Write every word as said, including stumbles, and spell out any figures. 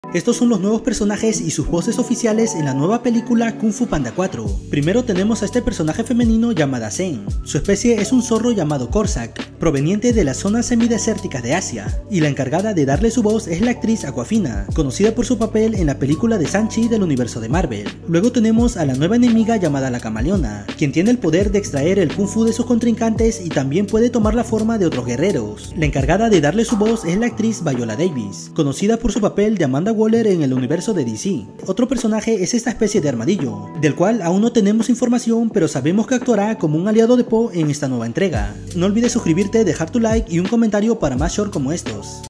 Estos son los nuevos personajes y sus voces oficiales en la nueva película Kung Fu Panda cuatro. Primero tenemos a este personaje femenino llamada Zen. Su especie es un zorro llamado Corsac, proveniente de las zonas semidesérticas de Asia, y la encargada de darle su voz es la actriz Awkwafina, conocida por su papel en la película de Shang-Chi del universo de Marvel. Luego tenemos a la nueva enemiga llamada la Camaleona, quien tiene el poder de extraer el Kung Fu de sus contrincantes y también puede tomar la forma de otros guerreros. La encargada de darle su voz es la actriz Viola Davis, conocida por su papel de Amanda Waller en el universo de D C. Otro personaje es esta especie de armadillo, del cual aún no tenemos información, pero sabemos que actuará como un aliado de Po en esta nueva entrega. No olvides suscribirte, dejar tu like y un comentario para más shorts como estos.